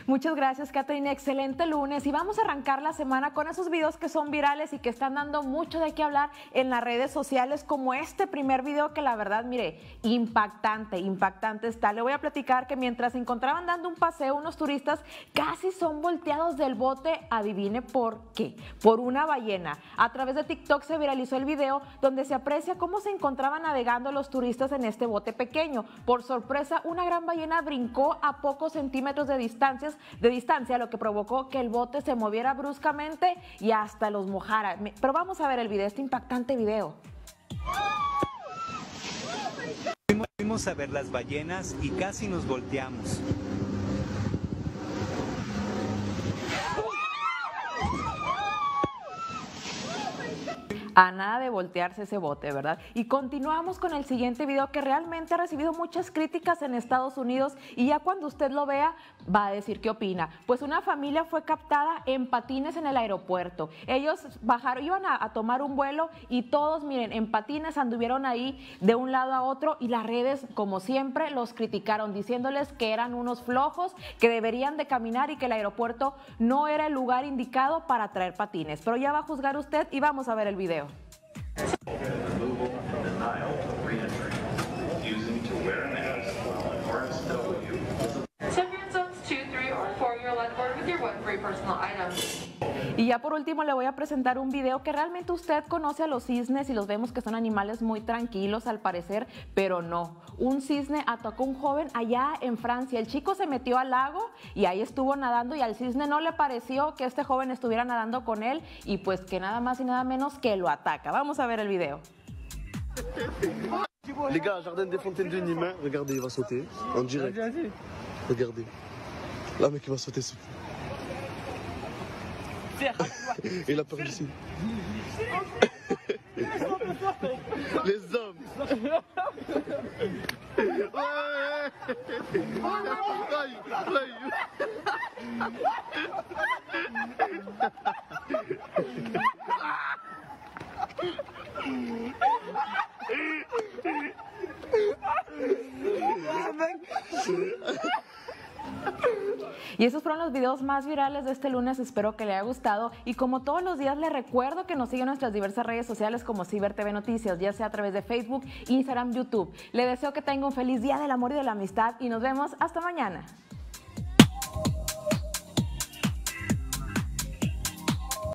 Muchas gracias, Catherine. Excelente lunes. Y vamos a arrancar la semana con esos videos que son virales y que están dando mucho de qué hablar en las redes sociales, como este primer video que la verdad, mire, impactante está. Le voy a platicar que mientras se encontraban dando un paseo, unos turistas casi son volteados del bote. Adivine por qué. Por una ballena. A través de TikTok se viralizó el video donde se aprecia cómo se encontraban navegando los turistas en este bote pequeño. Por sorpresa, una gran ballena brincó a pocos centímetros de distancia, lo que provocó que el bote se moviera bruscamente y hasta los mojara. Pero vamos a ver el video, este impactante video. Fuimos a ver las ballenas y casi nos volteamos. A nada de voltearse ese bote, ¿verdad? Y continuamos con el siguiente video que realmente ha recibido muchas críticas en Estados Unidos y ya cuando usted lo vea va a decir qué opina. Pues una familia fue captada en patines en el aeropuerto. Ellos bajaron, iban a tomar un vuelo y todos, miren, en patines anduvieron ahí de un lado a otro y las redes, como siempre, los criticaron diciéndoles que eran unos flojos, que deberían de caminar y que el aeropuerto no era el lugar indicado para traer patines. Pero ya va a juzgar usted y vamos a ver el video. Y ya por último le voy a presentar un video que realmente usted conoce a los cisnes y los vemos que son animales muy tranquilos al parecer, pero no. Un cisne atacó a un joven allá en Francia. El chico se metió al lago y ahí estuvo nadando y al cisne no le pareció que este joven estuviera nadando con él y pues que nada más y nada menos que lo ataca. Vamos a ver el video. Les gars, Jardin des Fontaines de Nîmes, regardez, il va sauter en direct. Regardez. Là, mec, il va sauter. Il a peur ici. Les hommes. Y esos fueron los videos más virales de este lunes, espero que le haya gustado y como todos los días le recuerdo que nos siga en nuestras diversas redes sociales como Ciber TV Noticias, ya sea a través de Facebook, Instagram, YouTube. Le deseo que tenga un feliz día del amor y de la amistad y nos vemos hasta mañana.